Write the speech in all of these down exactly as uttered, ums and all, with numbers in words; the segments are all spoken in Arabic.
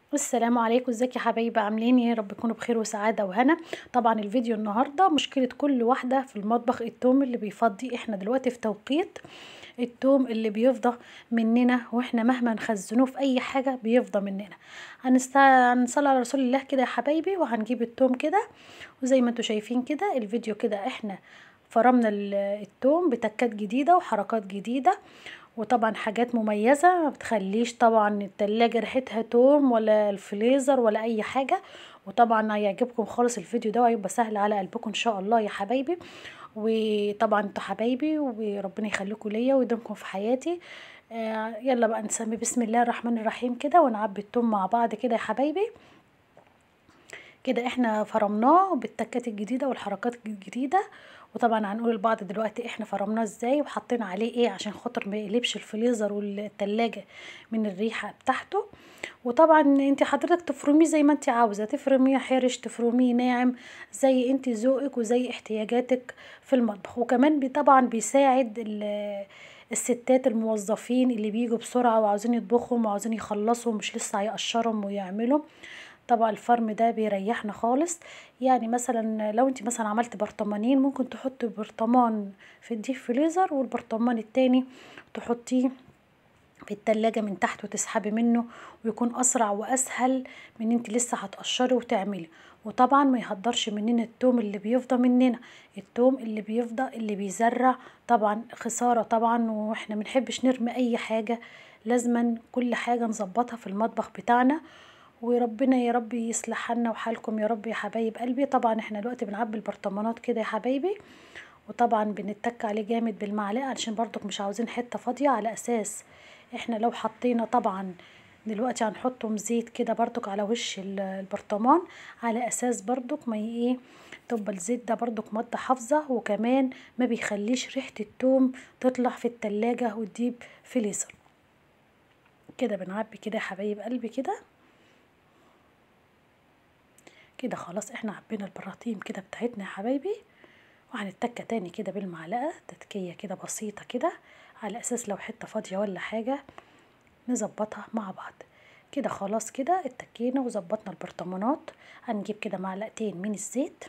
السلام عليكم، ازيك يا حبايبي؟ عاملين ايه؟ يا رب تكونوا بخير وسعاده وهنا. طبعا الفيديو النهارده مشكله كل واحده في المطبخ، التوم اللي بيفضي. احنا دلوقتي في توقيت التوم اللي بيفضى مننا، واحنا مهما نخزنوه في اي حاجه بيفضى مننا. هنست... هنصلي على رسول الله كده يا حبايبي، وهنجيب التوم كده. وزي ما انتوا شايفين كده الفيديو كده، احنا فرمنا ال- التوم بتكات جديده وحركات جديده، وطبعا حاجات مميزة ما بتخليش طبعا التلاجة ريحتها توم ولا الفريزر ولا اي حاجة. وطبعا هيعجبكم خالص الفيديو ده، وهيبقى سهل على قلبكم ان شاء الله يا حبايبي. وطبعا انتوا حبايبي وربنا يخليكم ليا ويدومكم في حياتي. آه يلا بقى نسمي بسم الله الرحمن الرحيم كده، ونعبي التوم مع بعض كده يا حبايبي. كده احنا فرمناه بالتكات الجديدة والحركات الجديدة. وطبعا هنقول لبعض دلوقتي احنا فرمناه ازاي وحطينا عليه ايه عشان خاطر ما يقلبش الفريزر والتلاجة من الريحة بتاعته. وطبعا انت حضرتك تفرميه زي ما انت عاوزة، تفرميه حرش تفرميه ناعم، زي انت ذوقك وزي احتياجاتك في المطبخ. وكمان بي طبعا بيساعد ال- الستات الموظفين اللي بيجوا بسرعة وعاوزين يطبخوا وعاوزين يخلصوا، مش لسه هيقشرهم ويعملوا. طبق الفرم ده بيريحنا خالص. يعني مثلا لو انت مثلا عملت برطمانين، ممكن تحطي برطمان في الديب فريزر والبرطمان التاني تحطيه في التلاجة من تحت وتسحبي منه، ويكون اسرع واسهل من انت لسه هتقشري وتعملي. وطبعا ما يهدرش مننا التوم اللي بيفضى مننا، التوم اللي بيفضى اللي بيزرع طبعا خسارة طبعا. واحنا منحبش نرمي اي حاجة، لازما كل حاجة نظبطها في المطبخ بتاعنا. وربنا يا رب يصلح حالنا وحالكم يا رب يا حبايب قلبي. طبعا احنا دلوقتي بنعبي البرطمانات كده يا حبايبي، وطبعا بنتك عليه جامد بالمعلقه علشان برضك مش عاوزين حته فاضيه، على اساس احنا لو حطينا طبعا دلوقتي هنحطهم زيت كده برضك على وش ال- البرطمان، على اساس برضك ما ي- ايه تبقى الزيت ده برضك مادة حافظة، وكمان ما بيخليش ريحة التوم تطلع في التلاجة وتجيب فريزر. كده بنعبي كده يا حبايب قلبي كده. كده خلاص احنا عبينا البراطيم كده بتاعتنا يا حبايبي. وهنتكة تاني كده بالمعلقة تتكية كده بسيطة كده، على اساس لو حتة فاضية ولا حاجة نظبطها مع بعض. كده خلاص كده اتكينا وظبطنا البرطمانات. هنجيب كده معلقتين من الزيت،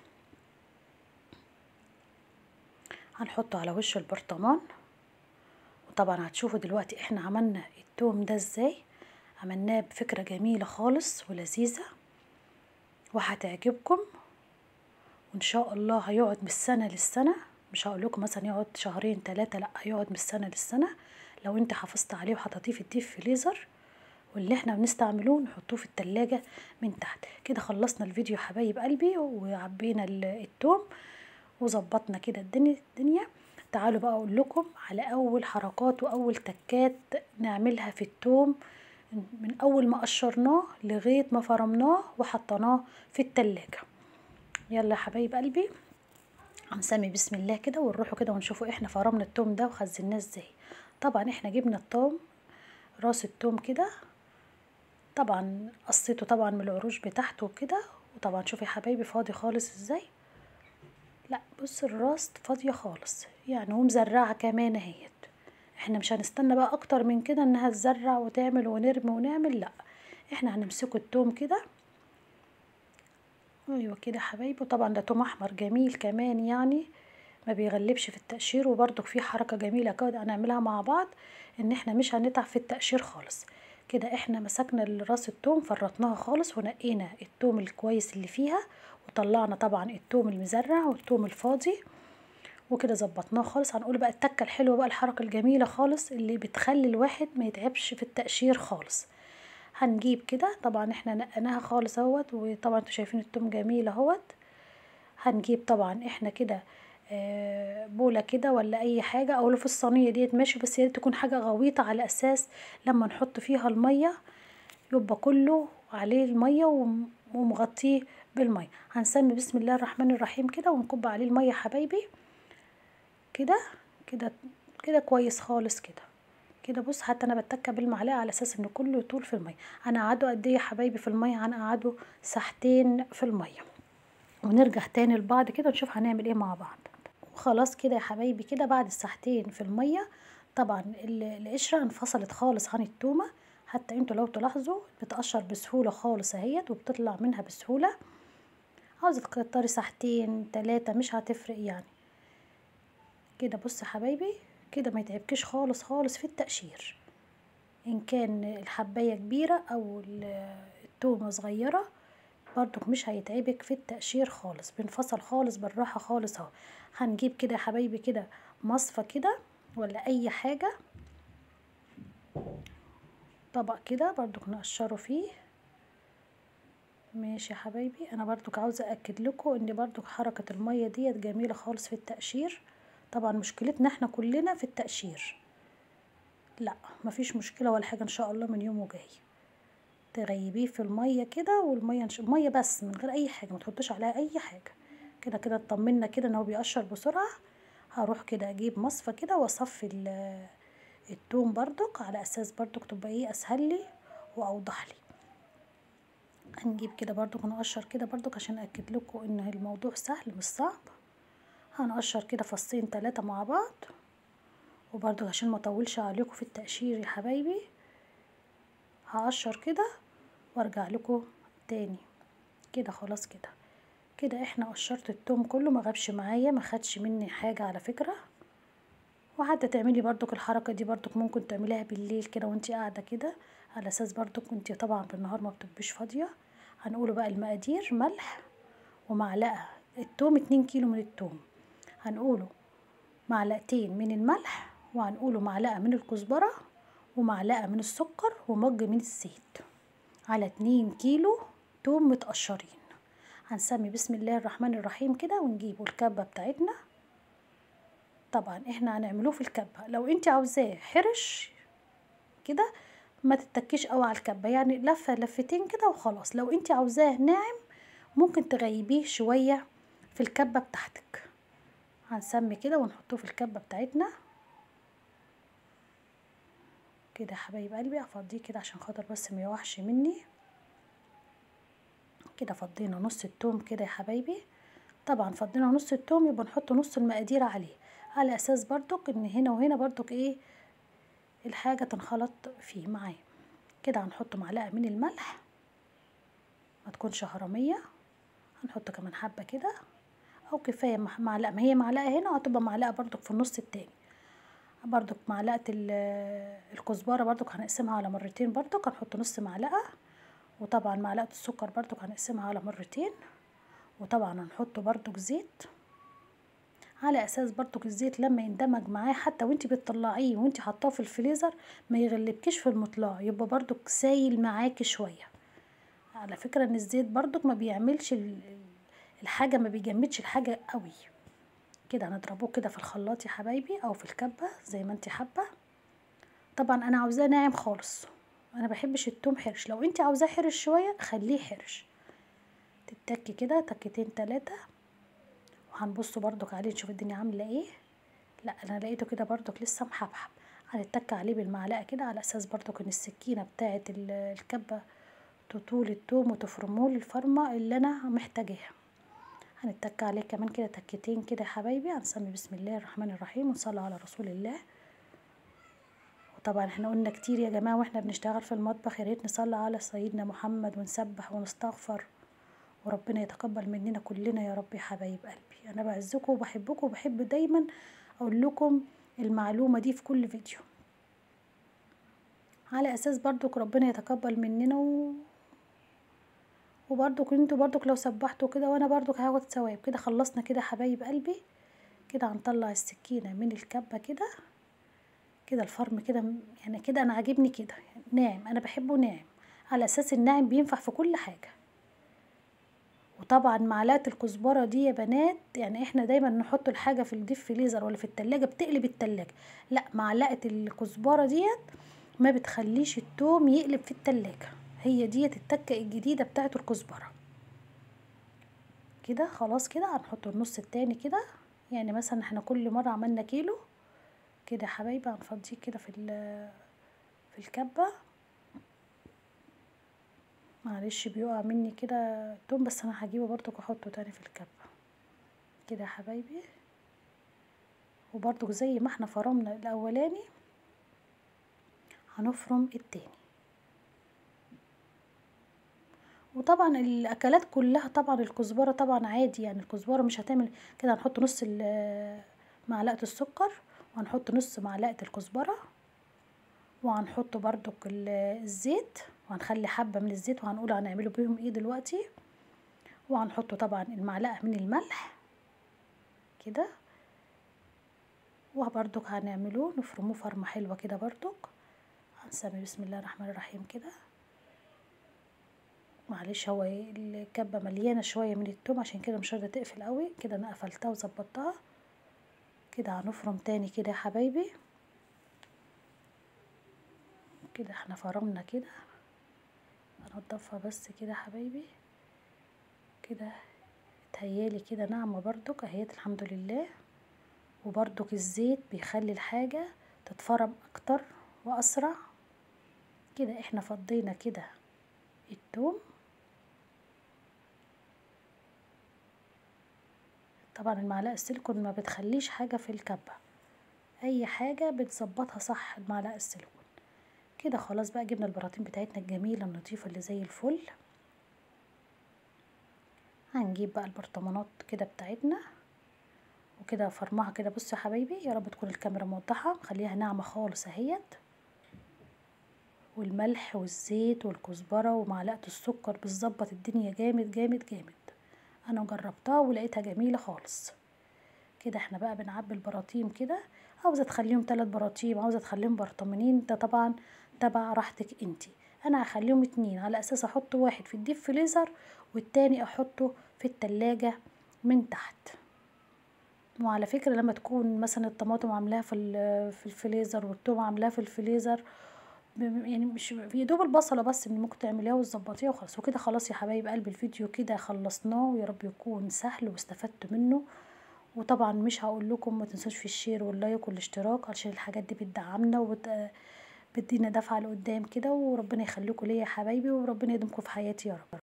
هنحطه على وش البرطمان. وطبعا هتشوفوا دلوقتي احنا عملنا التوم ده ازاي. عملناه بفكرة جميلة خالص ولذيذة وهتعجبكم، وان شاء الله هيقعد من السنه للسنه. مش هقول لكم مثلا يقعد شهرين ثلاثه، لا هيقعد من السنه للسنه لو انت حافظت عليه وحطيتيه في الديب فريزر. واللي احنا بنستعملوه نحطوه في التلاجة من تحت. كده خلصنا الفيديو يا حبايب قلبي، وعبينا ال- التوم وظبطنا كده الدنيا الدنيا. تعالوا بقى اقول لكم على اول حركات واول تكات نعملها في التوم، من اول ما قشرناه لغايه ما فرمناه وحطيناه في التلاجة. يلا يا حبايب قلبي، هنسمي بسم الله كده ونروحوا كده ونشوفوا احنا فرمنا التوم ده وخزناه ازاي. طبعا احنا جبنا التوم، راس التوم كده، طبعا قصيته طبعا من العروش بتاعته كده. وطبعا شوفي يا حبايبي فاضي خالص ازاي، لا بص الراس فاضية خالص يعني، ومزرعة كمان اهيت. احنا مش هنستنى بقى اكتر من كده انها تزرع وتعمل ونرمي ونعمل، لا احنا هنمسكه التوم كده. ايوه كده يا حبايبي. طبعا ده توم احمر جميل كمان يعني، ما بيغلبش في التقشير. وبرضك في حركة جميلة كده هنعملها مع بعض، ان احنا مش هنتعب في التقشير خالص. كده احنا مسكنا راس التوم فرطناها خالص ونقينا التوم الكويس اللي فيها، وطلعنا طبعا التوم المزرع والتوم الفاضي. وكده ظبطناه خالص. هنقول بقى التكة الحلوة بقى، الحركة الجميلة خالص اللي بتخلي الواحد ما يتعبش في التقشير خالص. هنجيب كده طبعا احنا نقناها خالص اهوت، وطبعا انتوا شايفين التوم جميل اهوت. هنجيب طبعا احنا كده آه، بولة كده ولا اي حاجة، او لو في الصينية ديت ماشي، بس ياريت تكون حاجة غويطة على اساس لما نحط فيها المية يبقى كله عليه المية وم- ومغطيه بالمية. هنسمي بسم الله الرحمن الرحيم كده ونكب عليه المية يا حبايبي. كده كده كده كويس خالص كده. كده بص، حتى انا بتكه بالمعلقه على اساس ان كله يطول في الميه. هنقعده قد ايه يا حبايبي في الميه؟ هنقعده ساعتين في الميه، ونرجع تاني لبعض كده ونشوف هنعمل ايه مع بعض. وخلاص كده يا حبايبي، كده بعد الساعتين في الميه طبعا ال- القشره انفصلت خالص عن التومه. حتى انتوا لو تلاحظوا بتقشر بسهولة خالص اهيت، وبتطلع منها بسهولة. عاوزة تكتري ساعتين تلاتة مش هتفرق يعني. كده بص يا حبايبي، كده ما يتعبكش خالص خالص في التقشير، ان كان الحباية كبيرة او التومة صغيرة برضك مش هيتعبك في التقشير خالص، بنفصل خالص بالراحة خالص اهو. هنجيب كده يا حبايبي كده مصفى كده ولا اي حاجة، طبق كده برضك نقشره فيه. ماشي يا حبايبي، انا برضك عاوزة اكد لكم ان برضك حركة المية ديت جميلة خالص في التقشير. طبعا مشكلتنا احنا كلنا في التقشير، لا مفيش مشكلة ولا حاجة ان شاء الله. من يوم وجاي تغيبيه في المية كده، والمية نش... مية بس من غير اي حاجة، ما تحطش عليها اي حاجة. كده كده اطمنا كده ان هو بيقشر بسرعة. هروح كده اجيب مصفى كده واصفي ال- التوم برضك، على اساس برضك تبقى ايه اسهل لي واوضح لي. هنجيب كده برضك نقشر كده برضك عشان اكد لكم ان الموضوع سهل مش صعب. هنقشر كده فصين تلاتة مع بعض، وبرضك عشان ما اطولش عليكم في التقشير يا حبايبي هقشر كده وارجع لكم تاني. كده خلاص كده كده احنا قشرت التوم كله، ما غابش معايا، ما خدش مني حاجة على فكرة. وحتى تعملي برضك الحركة دي برضك ممكن تعمليها بالليل كده وانتي قاعدة كده، على اساس برضك انتي طبعا بالنهار ما بتبقيش فاضية. هنقوله بقى المقادير: ملح، ومعلقة التوم اتنين كيلو من التوم، هنقوله معلقتين من الملح، وهنقوله معلقة من الكزبرة، ومعلقة من السكر، ومج من الزيت، على اتنين كيلو توم متقشرين. هنسمي بسم الله الرحمن الرحيم كده ونجيبوا الكبة بتاعتنا. طبعا احنا هنعملوه في الكبة، لو انت عاوزاه حرش كده ما تتكيش قوي على الكبة، يعني لفة لفتين كده وخلاص. لو انت عاوزاه ناعم ممكن تغيبيه شوية في الكبة بتاعتك. هنسمي كده ونحطه في الكبة بتاعتنا كده يا حبايب قلبي. افضيه كده عشان خاطر بس ما يوحش مني. كده فضينا نص التوم كده يا حبايبي. طبعا فضينا نص التوم يبقى نحط نص المقادير عليه، على اساس برضك ان هنا وهنا برضك ايه الحاجة تنخلط فيه معايا. كده هنحط معلقة من الملح، ما تكونش هرمية. هنحط كمان حبة كده او كفاية معلقة، ما هي معلقة هنا وهتبقى معلقة برضك في النص التاني. برضك معلقة الكزبرة برضك هنقسمها على مرتين، برضك هنحط نص معلقة. وطبعا معلقة السكر برضك هنقسمها على مرتين. وطبعا هنحط برضك زيت، على اساس برضك الزيت لما يندمج معاه حتى وانتي بتطلعيه وانتي حطاه في الفريزر ما يغلبكيش في المطلع، يبقى برضك سايل معاكي شويه. على فكره ان الزيت برضك ما بيعملش الحاجه، ما بيجمدش الحاجه قوي. كده هنضربوه كده في الخلاط يا حبايبي او في الكبه زي ما انتي حابه. طبعا انا عاوزاه ناعم خالص، انا بحبش التوم حرش. لو انتي عاوزاه حرش شويه خليه حرش، تتكي كده تكتين تلاتة. وهنبص برضك عليه نشوف الدنيا عامله ايه. لا انا لقيته كده برضك لسه محبحب. هنتك عليه بالمعلقه كده على اساس برضك ان السكينه بتاعه الكبه تطول التوم وتفرموه الفرمه اللي انا محتاجاها. هنتك عليه كمان كده تكتين كده يا حبايبي. هنسمي بسم الله الرحمن الرحيم ونصلي على رسول الله. وطبعا احنا قلنا كتير يا جماعه واحنا بنشتغل في المطبخ يا ريت نصلي على سيدنا محمد ونسبح ونستغفر، وربنا يتقبل مننا كلنا يا رب. يا حبايب قلبي انا بعزكم وبحبكم، وبحب دايما اقول لكم المعلومة دي في كل فيديو، على اساس برضك ربنا يتقبل مننا و... وبرضك انتوا برضك لو سبحتوا كده وانا برضك هاخد ثواب. كده خلصنا كده حبايب قلبي. كده هنطلع السكينة من الكبة كده كده الفرم كده، يعني كده انا عاجبني كده ناعم، انا بحبه ناعم، على اساس الناعم بينفع في كل حاجة. وطبعا معلقة الكزبرة دي يا بنات، يعني احنا دايما نحط الحاجة في الديب فريزر ولا في التلاجة بتقلب التلاجة، لا معلقة الكزبرة ديت ما بتخليش التوم يقلب في التلاجة، هي ديت التكة الجديدة بتاعت الكزبرة. كده خلاص كده هنحط النص التاني كده، يعني مثلا احنا كل مرة عملنا كيلو كده يا حبايبي هنفضيه كده في في الكبة. معلش بيقع مني كده توم، بس انا هجيبه برضو واحطه تاني في الكبة كده يا حبايبي. وبرضو زي ما احنا فرمنا الاولاني هنفرم التاني وطبعا الاكلات كلها طبعا الكزبره طبعا عادي، يعني الكزبره مش هتعمل كده. هنحط نص معلقه السكر، وهنحط نص معلقه الكزبره، وهنحط برضو الزيت، وهنخلي حبه من الزيت، وهنقول هنعمله بيهم ايه دلوقتي. وهنحط طبعا المعلقه من الملح كده، وبرضك هنعمله نفرموه فرمه حلوه كده برضك. هنسمي بسم الله الرحمن الرحيم كده. معلش هو الكبه مليانه شويه من التوم، عشان كده مش راضيه تقفل قوي كده. انا قفلتها وظبطتها كده. هنفرم تاني كده يا حبايبي كده. احنا فرمنا كده، هنضفها بس كده يا حبايبي كده. اتهيالي كده ناعمه برضك اهيت الحمد لله. وبرضك الزيت بيخلي الحاجه تتفرم اكتر واسرع كده. احنا فضينا كده التوم. طبعا المعلقه السيليكون ما بتخليش حاجه في الكبه، اي حاجه بتظبطها صح المعلقه السيليكون كده. خلاص بقى جبنا البراطين بتاعتنا الجميله النظيفه اللي زي الفل. هنجيب بقى البرطمانات كده بتاعتنا وكده فرمها كده. بصوا يا حبايبي، يا رب تكون الكاميرا موضحه. خليها ناعمه خالص اهيت، والملح والزيت والكزبره ومعلقه السكر بتظبط الدنيا جامد جامد جامد. انا جربتها ولقيتها جميله خالص كده. احنا بقى بنعبي البراطيم كده. عاوزه تخليهم ثلاث براطيم، عاوزه تخليهم برطمانين، ده طبعا تبع راحتك انتي. انا هخليهم اتنين على اساس احط واحد في الديب فريزر والتاني احطه في التلاجة من تحت. وعلى فكرة لما تكون مثلا الطماطم عاملاها في في الفريزر والثوم عاملاها في الفريزر، يعني مش في دوب البصله بس اللي ممكن تعمليها وتظبطيها وخلاص. وكده خلاص يا حبايب قلب الفيديو كده خلصناه، ويا رب يكون سهل واستفدتوا منه. وطبعا مش هقول لكم ما تنسوش في الشير واللايك والاشتراك، عشان الحاجات دي بتدعمنا وبتدينا دفعه لقدام كده. وربنا يخليكم ليا يا حبايبي، وربنا يديمكم في حياتي يا رب.